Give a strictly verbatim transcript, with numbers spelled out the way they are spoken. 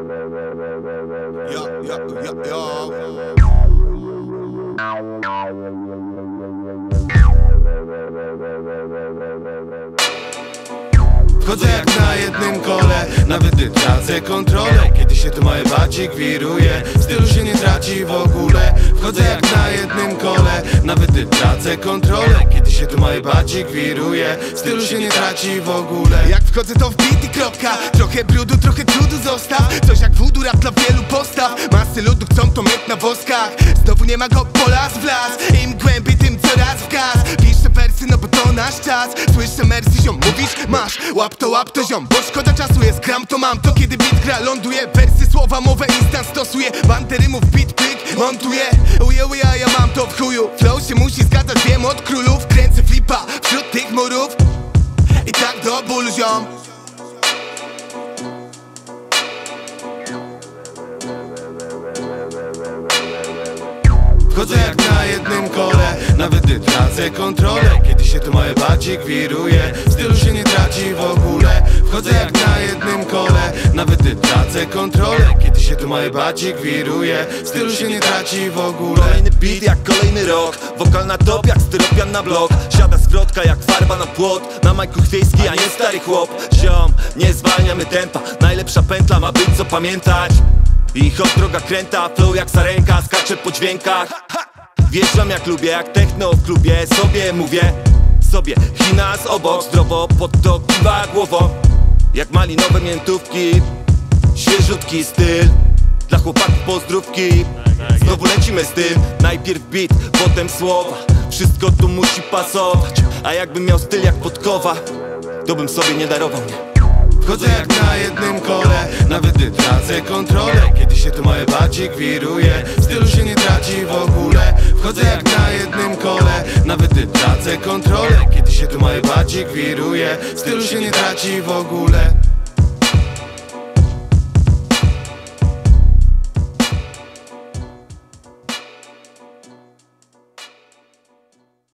Yo, yo, yo, yo. Wchodzę jak na jednym kole, nawet gdy tracę kontrolę. Kiedy się tu moje bacik wiruje, stylu się nie traci w ogóle. Wchodzę jak na jednym kole, nawet gdy tracę kontrolę. Kiedy się tu moje bacik wiruje, stylu się nie traci w ogóle. Jak wchodzę to w beat i kropka, trochę brudu, trochę trudu zostaw. Coś jak voodoo, rap dla wielu postaw. Masy ludu chcą to mieć na woskach. Znowu nie ma go po las w las. Im głębiej, tym coraz w gaz. Piszę wersy, no bo to nasz czas. Słyszę mercy, ziom, mówisz, masz. Łap to, łap to, ziom, bo szkoda czasu jest. Gram to mam, to kiedy beat gra, ląduje. Wersy, słowa, mowę, instant stosuję. Bandy rymów, beat, pyk, montuję. Uje, uje, ja mam to w chuju. Flow się musi zgadzać, wiem od królów. Kręcę flipa wśród tych murów. I tak do bólu, ziom. Wchodzę jak na jednym kole, nawet gdy tracę kontrolę. Kiedy się tu moje bacik wiruje, stylu się nie traci w ogóle. Wchodzę jak na jednym kole, nawet gdy tracę kontrolę. Kiedy się tu moje bacik wiruje, stylu się nie traci w ogóle. Kolejny beat jak kolejny rok, wokal na top jak styropian na blok. Siada zwrotka jak farba na płot, na majku chwiejski, a nie stary chłop. Ziom, nie zwalniamy tempa, najlepsza pętla ma być co pamiętać. I choć droga kręta, flow jak sarenka, skacze po dźwiękach. Wjeżdżam jak lubię, jak techno w klubie. Sobie mówię, sobie China z obok, zdrowo pod to kiwa głową. Jak malinowe miętówki, świeżutki styl. Dla chłopaków pozdrówki, znowu lecimy z tym. Najpierw beat, potem słowa, wszystko tu musi pasować. A jakbym miał styl jak podkowa, to bym sobie nie darował, nie. Wchodzę jak na jednym kole, nawet gdy tracę kontrolę. Kiedy się tu moje bacik wiruje, stylu się nie traci w ogóle. Wchodzę jak na jednym kole, nawet gdy tracę kontrolę. Kiedy się tu moje bacik wiruje, stylu się nie traci w ogóle.